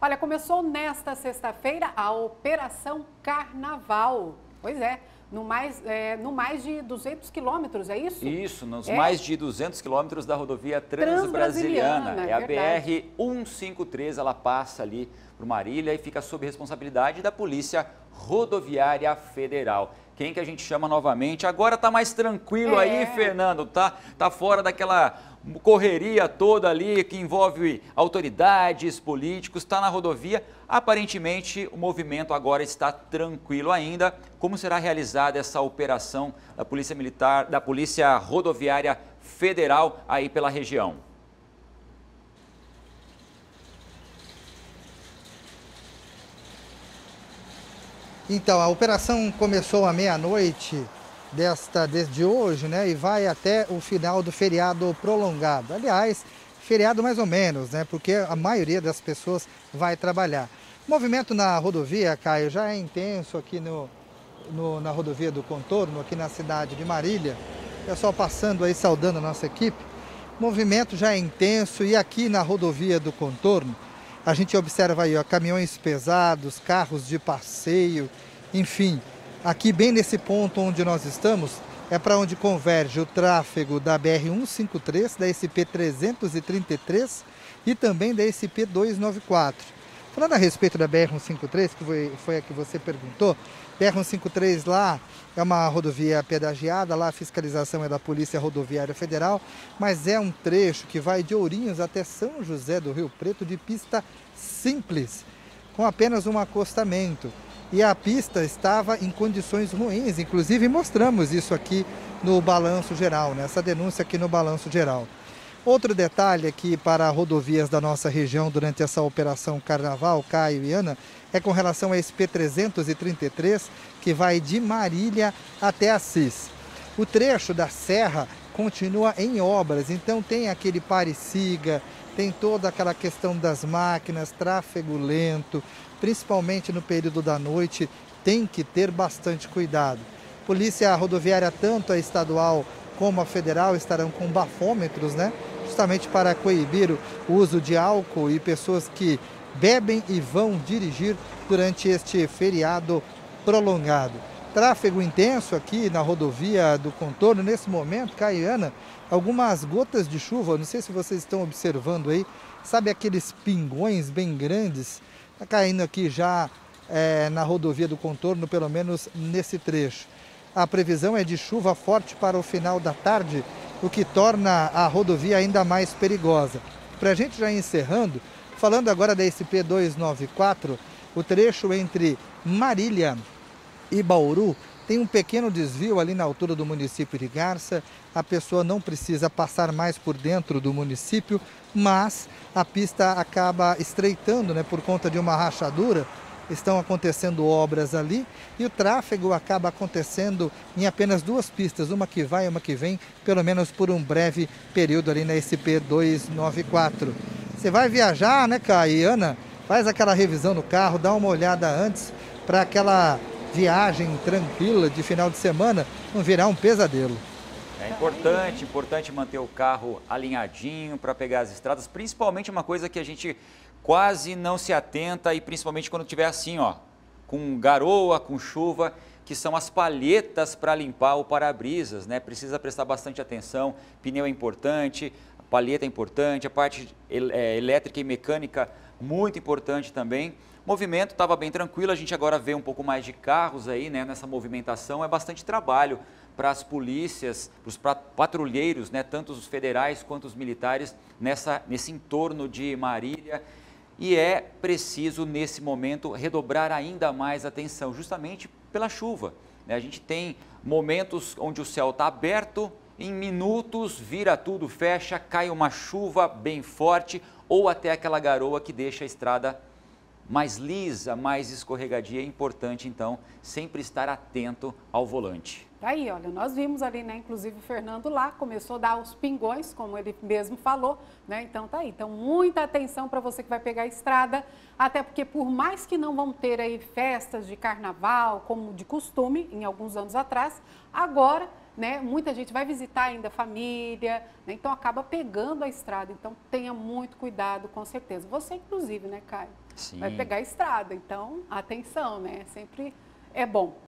Olha, começou nesta sexta-feira a Operação Carnaval. Pois é, no mais de 200 quilômetros, é isso? Isso, nos mais de 200 quilômetros da rodovia Transbrasiliana. É a BR-153, ela passa ali por Marília e fica sob responsabilidade da Polícia Rodoviária Federal. Quem que a gente chama novamente? Agora tá mais tranquilo aí, Fernando, tá fora daquela correria toda ali que envolve autoridades, políticos, está na rodovia. Aparentemente o movimento agora está tranquilo ainda. Como será realizada essa operação da Polícia Militar, da Polícia Rodoviária Federal aí pela região? Então, a operação começou à meia-noite desde hoje, né? E vai até o final do feriado prolongado. Aliás, feriado mais ou menos, né? Porque a maioria das pessoas vai trabalhar. O movimento na rodovia, Caio, já é intenso aqui na rodovia do Contorno, aqui na cidade de Marília. O pessoal passando aí, saudando a nossa equipe. O movimento já é intenso e aqui na rodovia do Contorno, a gente observa aí, ó, caminhões pesados, carros de passeio, enfim. Aqui bem nesse ponto onde nós estamos, é para onde converge o tráfego da BR-153, da SP-333 e também da SP-294. Falando a respeito da BR-153, que foi a que você perguntou, BR-153 lá é uma rodovia pedagiada, lá a fiscalização é da Polícia Rodoviária Federal, mas é um trecho que vai de Ourinhos até São José do Rio Preto de pista simples, com apenas um acostamento. E a pista estava em condições ruins, inclusive mostramos isso aqui no Balanço Geral, nessa denúncia aqui no Balanço Geral. Outro detalhe aqui para rodovias da nossa região durante essa operação Carnaval, Caio e Ana, é com relação à SP-333, que vai de Marília até Assis. O trecho da serra continua em obras, então tem aquele pare-siga, tem toda aquela questão das máquinas, tráfego lento, principalmente no período da noite, tem que ter bastante cuidado. Polícia Rodoviária, tanto a estadual como a federal, estarão com bafômetros, né? Justamente para coibir o uso de álcool e pessoas que bebem e vão dirigir durante este feriado prolongado. Tráfego intenso aqui na rodovia do Contorno, nesse momento, Caiana, algumas gotas de chuva, não sei se vocês estão observando aí, sabe aqueles pingões bem grandes? Está caindo aqui já na rodovia do Contorno, pelo menos nesse trecho. A previsão é de chuva forte para o final da tarde, o que torna a rodovia ainda mais perigosa. Para a gente já encerrando, falando agora da SP-294, o trecho entre Marília e Bauru tem um pequeno desvio ali na altura do município de Garça. A pessoa não precisa passar mais por dentro do município, mas a pista acaba estreitando, né, por conta de uma rachadura. Estão acontecendo obras ali e o tráfego acaba acontecendo em apenas duas pistas, uma que vai e uma que vem, pelo menos por um breve período ali na SP-294. Você vai viajar, né, Caio e Ana? Faz aquela revisão no carro, dá uma olhada antes para aquela viagem tranquila de final de semana não virar um pesadelo. É importante manter o carro alinhadinho para pegar as estradas, principalmente uma coisa que a gente quase não se atenta e principalmente quando tiver assim, ó, com garoa, com chuva, que são as palhetas para limpar o para-brisas, né? Precisa prestar bastante atenção, pneu é importante, a palheta é importante, a parte elétrica e mecânica muito importante também. O movimento estava bem tranquilo, a gente agora vê um pouco mais de carros aí, né, nessa movimentação, é bastante trabalho para as polícias, para os patrulheiros, né, tanto os federais quanto os militares, nesse entorno de Marília. E é preciso, nesse momento, redobrar ainda mais atenção, justamente pela chuva, né? A gente tem momentos onde o céu está aberto, em minutos vira tudo, fecha, cai uma chuva bem forte ou até aquela garoa que deixa a estrada mais lisa, mais escorregadia. É importante, então, sempre estar atento ao volante. Tá aí, olha, nós vimos ali, né, inclusive o Fernando lá, começou a dar os pingões, como ele mesmo falou, né, então tá aí. Então, muita atenção para você que vai pegar a estrada, até porque por mais que não vão ter aí festas de carnaval, como de costume, em alguns anos atrás, agora, né, muita gente vai visitar ainda a família, né, então acaba pegando a estrada, então tenha muito cuidado, com certeza. Você, inclusive, né, Caio? Sim. vai pegar a estrada. Então, atenção, né? Sempre é bom.